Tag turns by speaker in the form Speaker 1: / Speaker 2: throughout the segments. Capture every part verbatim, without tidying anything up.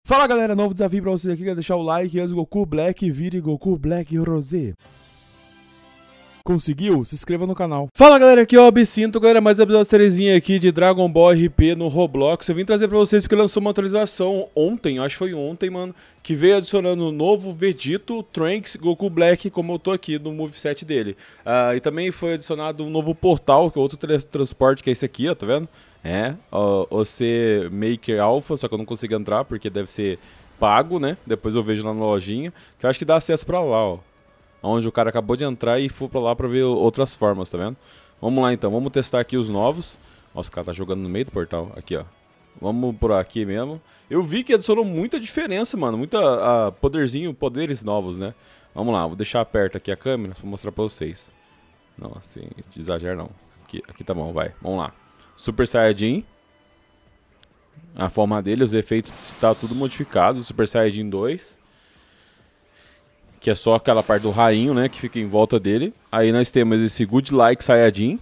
Speaker 1: Fala galera, novo desafio pra vocês aqui, quer deixar o like antes do Goku Black vire Goku Black Rosé. Conseguiu? Se inscreva no canal. Fala galera, aqui é o Absinto, galera, mais um episódio Terezinha aqui de Dragon Ball R P no Roblox. Eu vim trazer pra vocês porque lançou uma atualização ontem, acho que foi ontem, mano, que veio adicionando o novo Vegito, Trunks, Goku Black, como eu tô aqui no moveset dele. Uh, e também foi adicionado um novo portal, que é outro teletransporte, que é esse aqui, ó, tá vendo? É, o C Maker Alpha, só que eu não consigo entrar porque deve ser pago, né? Depois eu vejo lá na lojinha, que eu acho que dá acesso pra lá, ó. Onde o cara acabou de entrar e foi pra lá pra ver outras formas, tá vendo? Vamos lá então, vamos testar aqui os novos. Nossa, o cara tá jogando no meio do portal, aqui ó. Vamos por aqui mesmo. Eu vi que adicionou muita diferença, mano, muita uh, poderzinho, poderes novos, né? Vamos lá, vou deixar perto aqui a câmera pra mostrar pra vocês. Não, assim, de exagero não. Aqui, aqui tá bom, vai, vamos lá. Super Saiyajin. A forma dele, os efeitos tá tudo modificado. Super Saiyajin dois. Que é só aquela parte do rainho, né, que fica em volta dele. Aí nós temos esse Good Like Saiyajin.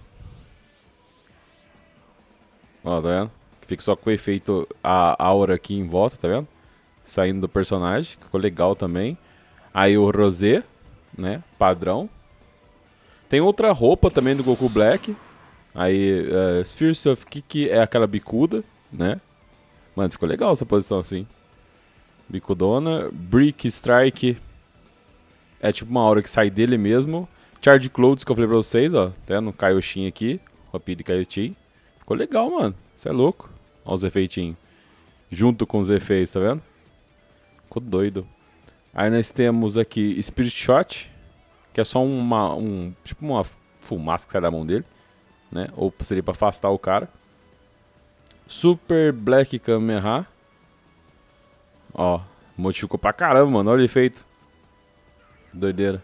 Speaker 1: Ó, tá vendo? Que fica só com o efeito, a aura aqui em volta, tá vendo? Saindo do personagem, ficou legal também. Aí o Rosé, né, padrão. Tem outra roupa também do Goku Black. Aí, uh, Sphere of Kick é aquela bicuda, né? Mano, ficou legal essa posição assim. Bicudona. Brick Strike é tipo uma aura que sai dele mesmo. Charge Clothes que eu falei pra vocês, ó. Até no Kaioshin aqui. Rapid Kaioshin. Ficou legal, mano. Você é louco. Ó os efeitinhos. Junto com os efeitos, tá vendo? Ficou doido. Aí nós temos aqui Spirit Shot. Que é só uma, um, tipo uma fumaça que sai da mão dele, né? Ou seria pra afastar o cara. Super Black Kamehameha. Ó, modificou pra caramba, mano. Olha o efeito. Doideira.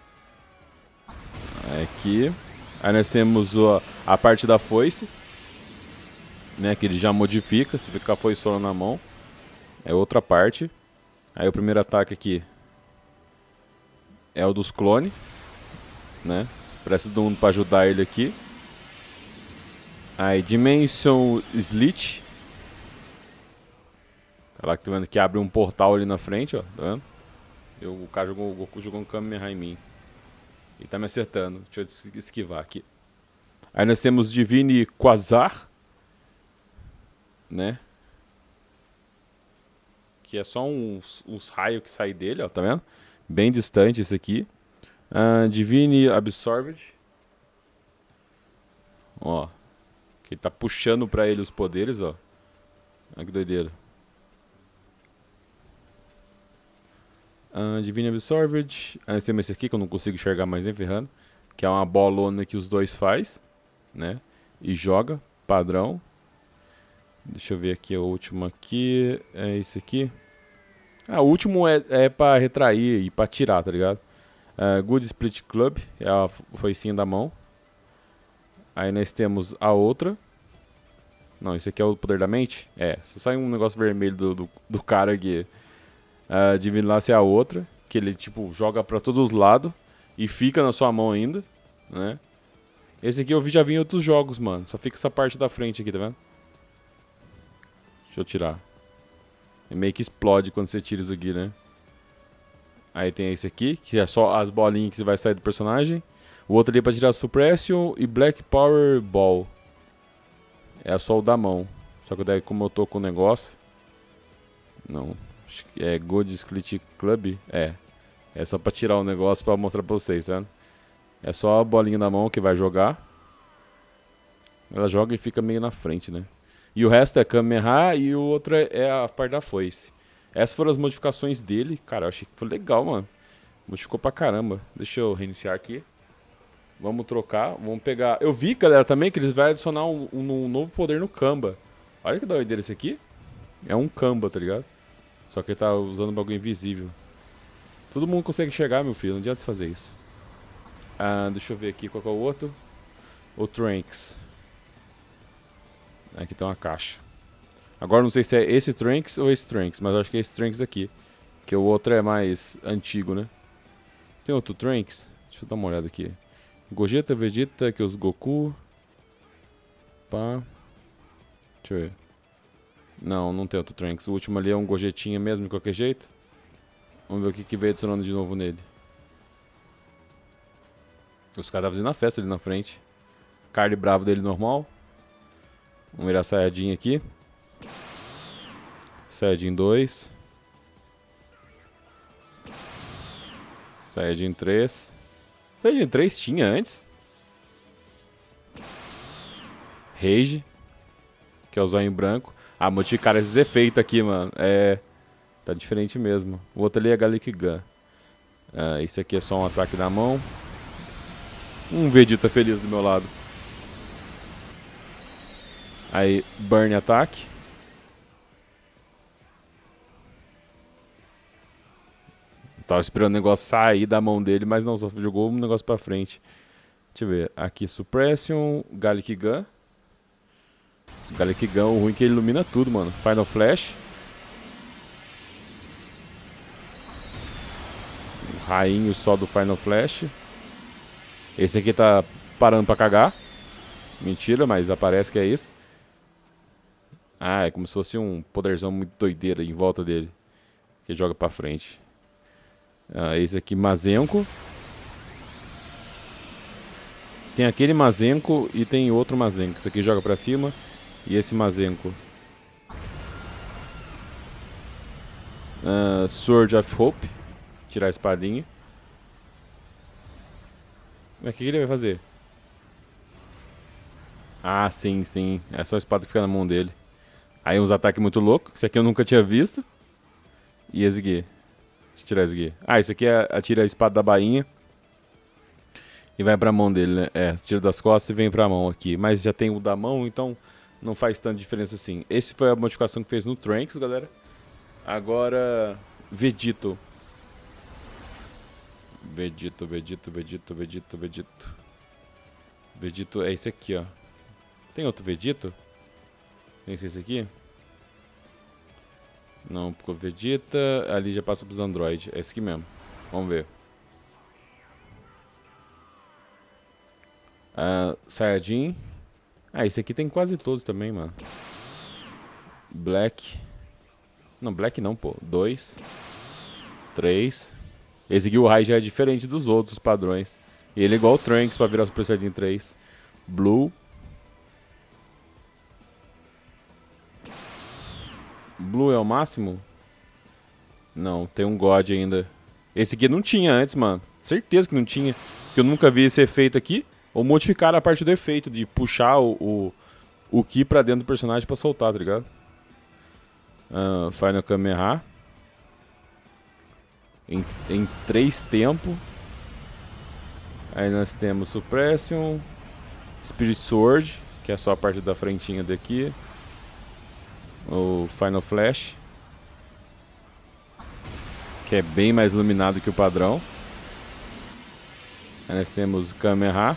Speaker 1: Aqui. Aí nós temos ó, a parte da foice, né? Que ele já modifica. Se ficar a foiçona na mão. É outra parte. Aí o primeiro ataque aqui é o dos clones, né? Parece todo mundo pra ajudar ele aqui. Aí, Dimension Slit. Caraca, tá vendo que abre um portal ali na frente, ó. Tá vendo? Eu, o cara jogou, o Goku jogou um Kamehameha em mim. E tá me acertando. Deixa eu esquivar aqui. Aí nós temos Divine Quasar. Né? Que é só uns, uns raios que saem dele, ó. Tá vendo? Bem distante esse aqui. Uh, Divine Absorbed. Ó. Que tá puxando pra ele os poderes, ó. Olha que doideira. Uh, Divine Absorbed. Aí temos esse aqui que eu não consigo enxergar mais nem ferrando. Que é uma bolona que os dois faz, né? E joga, padrão. Deixa eu ver aqui o último aqui. É esse aqui. Ah, o último é, é pra retrair e pra tirar, tá ligado? Uh, Good Split Club. É a foicinha da mão. Aí nós temos a outra. Não, esse aqui é o poder da mente? É, só sai um negócio vermelho do, do, do cara aqui. Uh, Divine Lace é a outra. Que ele, tipo, joga pra todos os lados. E fica na sua mão ainda, né? Esse aqui eu vi, já vi em outros jogos, mano. Só fica essa parte da frente aqui, tá vendo? Deixa eu tirar. É meio que explode quando você tira isso aqui, né? Aí tem esse aqui, que é só as bolinhas que você vai sair do personagem. O outro ali é pra tirar Suppression e Black Power Ball. É só o da mão. Só que daí como eu tô com o negócio... Não. É Good Split Club? É. É só pra tirar o negócio pra mostrar pra vocês, tá vendo? É só a bolinha da mão que vai jogar. Ela joga e fica meio na frente, né? E o resto é Kamehameha e o outro é a parte da foice. Essas foram as modificações dele. Cara, eu achei que foi legal, mano. Modificou pra caramba. Deixa eu reiniciar aqui. Vamos trocar, vamos pegar... Eu vi, galera, também que eles vão adicionar um, um, um novo poder no Kamba. Olha que doideira esse aqui. É um Kamba, tá ligado? Só que ele tá usando um bagulho invisível. Todo mundo consegue enxergar, meu filho. Não adianta você fazer isso. Ah, deixa eu ver aqui qual que é o outro. O Trunks. Aqui tem uma caixa. Agora não sei se é esse Trunks ou esse Trunks, mas eu acho que é esse Trunks aqui. Que o outro é mais antigo, né? Tem outro Trunks? Deixa eu dar uma olhada aqui. Gogeta, Vegeta, que é os Goku. Pá. Deixa eu ver. Não, não tem outro Trunks. O último ali é um Gojetinha mesmo, de qualquer jeito. Vamos ver o que, que veio adicionando de novo nele. Os caras estavam fazendo a festa ali na frente. Card bravo dele normal. Vamos virar Saiyajin aqui. Saiyajin dois. Saiyajin três. Saiyajin três tinha antes. Rage. Que é o zóio branco. Ah, modificaram esses efeitos aqui, mano. É... Tá diferente mesmo. O outro ali é Garlic Gun. Ah, esse aqui é só um ataque na mão. Um Vegeta feliz do meu lado. Aí, Burn Attack. Tava esperando o negócio sair da mão dele, mas não, só jogou um negócio pra frente. Deixa eu ver. Aqui, Suppression, Garlic Gun. Garlic Gun, o ruim é que ele ilumina tudo, mano. Final Flash. Um rainho só do Final Flash. Esse aqui tá parando pra cagar. Mentira, mas aparece que é isso. Ah, é como se fosse um poderzão muito doideira em volta dele. Que joga pra frente. Ah, esse aqui, Mazenko. Tem aquele Mazenko e tem outro Mazenko. Esse aqui joga pra cima. E esse Mazenko. Uh, Sword of Hope. Tirar a espadinha. Mas o que, que ele vai fazer? Ah, sim, sim. É só a espada que fica na mão dele. Aí uns ataques muito loucos. Esse aqui eu nunca tinha visto. E esse aqui. Deixa eu tirar esse aqui. Ah, esse aqui é atira a espada da bainha. E vai pra mão dele, né? É, tira das costas e vem pra mão aqui. Mas já tem o da mão, então não faz tanta diferença assim. Esse foi a modificação que fez no Trunks, galera. Agora, Vegito. Vegito, Vegito, Vegito, Vegito, Vegito. Vegito é esse aqui, ó. Tem outro Vegito? Tem esse aqui? Não, porque o Vegeta ali já passa pros Android. É esse aqui mesmo. Vamos ver. Uh, Saiyajin. Ah, esse aqui tem quase todos também, mano. Black. Não, Black não, pô. Dois. Três. Esse aqui, o Rai já é diferente dos outros padrões. E ele é igual o Trunks pra virar Super Saiyajin três. Blue. Blue é o máximo? Não, tem um God ainda. Esse aqui não tinha antes, mano. Certeza que não tinha. Porque eu nunca vi esse efeito aqui. Ou modificar a parte do efeito, de puxar o, o, o Ki pra dentro do personagem pra soltar, tá ligado? Uh, Final Kamehameha. Em, em três tempos. Aí nós temos Suppression. Spirit Sword, que é só a parte da frentinha daqui. O Final Flash, que é bem mais iluminado que o padrão. Aí nós temos Kamehameha.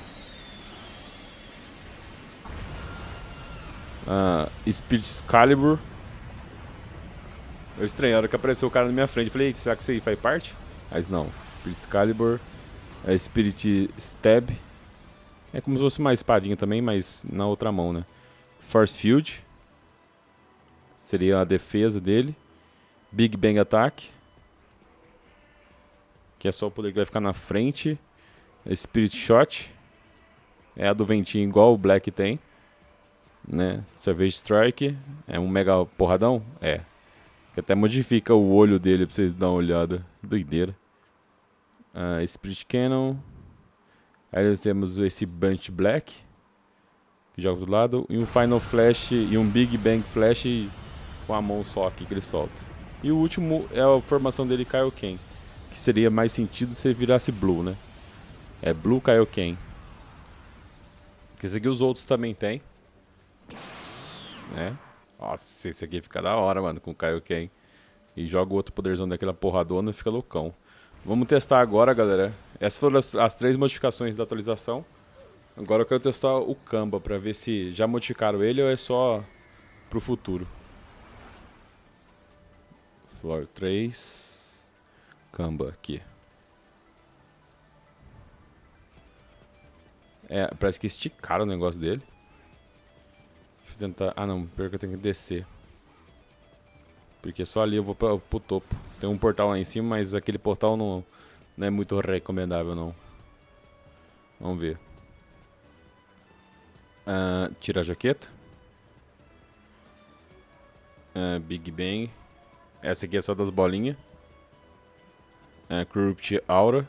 Speaker 1: Uh, Spirit Excalibur. Eu estranhei, a hora que apareceu o cara na minha frente, eu falei, será que isso aí faz parte? Mas não, Spirit Excalibur. É Spirit Stab. É como se fosse uma espadinha também, mas na outra mão, né? Force Field. Seria a defesa dele. Big Bang Attack. Que é só o poder que vai ficar na frente. Spirit Shot. É a do ventinho igual o Black tem. Né? Savage Strike. É um mega porradão? É. Que até modifica o olho dele pra vocês darem uma olhada. Doideira. Uh, Spirit Cannon. Aí nós temos esse Bunch Black. Que joga do lado. E um Final Flash e um Big Bang Flash com a mão só aqui que ele solta. E o último é a formação dele Kaioken. Que seria mais sentido se ele virasse Blue, né? É Blue Kaioken. Que esse aqui os outros também tem. Né? Nossa, esse aqui fica da hora, mano, com o Kaioken. E joga o outro poderzão daquela porradona e fica loucão. Vamos testar agora, galera. Essas foram as, as três modificações da atualização. Agora eu quero testar o Kamba pra ver se já modificaram ele ou é só pro futuro. Floor três. Kamba aqui. É, parece que esticaram o negócio dele. Deixa eu tentar... Ah não, pior que eu tenho que descer. Porque só ali eu vou pra, pro topo. Tem um portal lá em cima, mas aquele portal não, não é muito recomendável, não. Vamos ver. Uh, tira a jaqueta. Uh, Big Bang. Essa aqui é só das bolinhas. Uh, Corrupt Aura.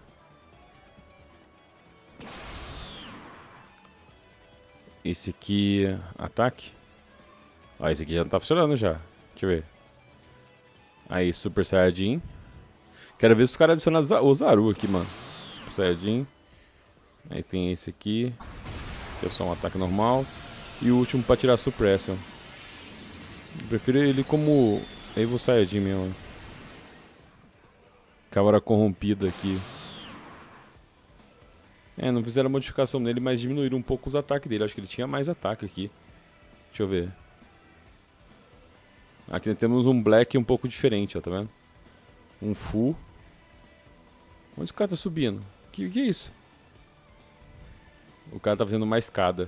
Speaker 1: Esse aqui, ataque. Ó, esse aqui já não tá funcionando já. Deixa eu ver. Aí, Super Saiyajin. Quero ver se os caras adicionam o Zaru aqui, mano. Super Saiyajin. Aí tem esse aqui. Que é só um ataque normal. E o último pra tirar Suppression. Eu prefiro ele como Evil Saiyajin mesmo. Cabra corrompida aqui. É, não fizeram modificação nele, mas diminuíram um pouco os ataques dele. Acho que ele tinha mais ataque aqui. Deixa eu ver. Aqui temos um Black um pouco diferente, ó, tá vendo? Um Full. Onde o cara tá subindo? Que que é isso? O cara tá fazendo uma escada.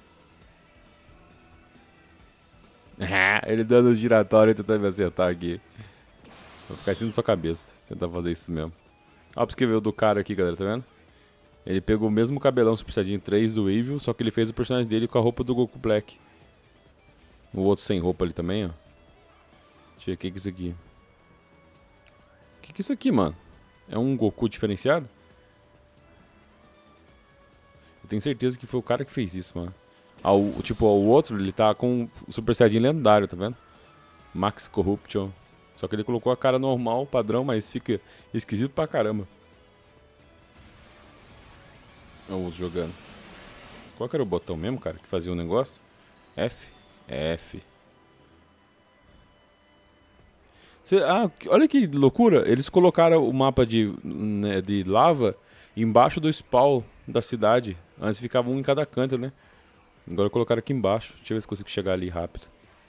Speaker 1: Ele dando giratório e tentando me acertar aqui. Vou ficar assim na sua cabeça. Tentar fazer isso mesmo. Ó, pra escrever o do cara aqui, galera, tá vendo? Ele pegou o mesmo cabelão Super Saiyajin três do Evil, só que ele fez o personagem dele com a roupa do Goku Black. O outro sem roupa ali também, ó. Deixa eu ver o que que é isso aqui. O que que é isso aqui, mano? É um Goku diferenciado? Eu tenho certeza que foi o cara que fez isso, mano. Ah, o, tipo, o outro, ele tá com o Super Saiyajin lendário, tá vendo? Max Corruption. Só que ele colocou a cara normal, padrão, mas fica esquisito pra caramba. Eu uso jogando. Qual que era o botão mesmo, cara, que fazia o negócio? F? É F. Cê, ah, olha que loucura. Eles colocaram o mapa de, né, de lava embaixo do spawn da cidade. Antes ficava um em cada canto, né? Agora colocaram aqui embaixo. Deixa eu ver se consigo chegar ali rápido.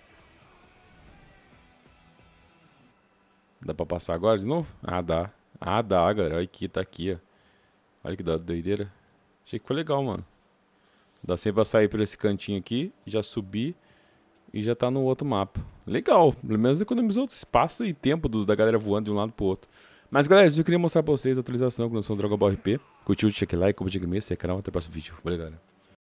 Speaker 1: Dá pra passar agora de novo? Ah, dá. Ah, dá, galera. Olha aqui, tá aqui, ó. Olha que doideira. Achei que foi legal, mano. Dá sempre pra sair por esse cantinho aqui, já subir e já tá no outro mapa. Legal, pelo menos economizou espaço e tempo do, da galera voando de um lado pro outro. Mas galera, eu queria mostrar pra vocês a atualização com o Dragon Ball R P. Curtiu, deixa aquele like, como diga mesmo, se é canal, até o próximo vídeo. Valeu, galera.